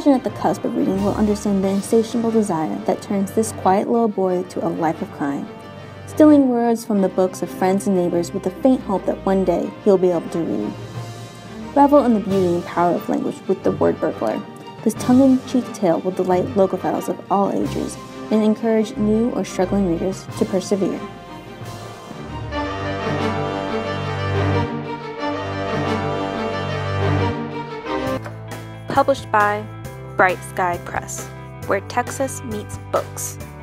imagine at the cusp of reading will understand the insatiable desire that turns this quiet little boy to a life of crime, stealing words from the books of friends and neighbors with the faint hope that one day he'll be able to read. Revel in the beauty and power of language with the Word Burglar. This tongue-in-cheek tale will delight logophiles of all ages and encourage new or struggling readers to persevere. Published by Bright Sky Press, where Texas meets books.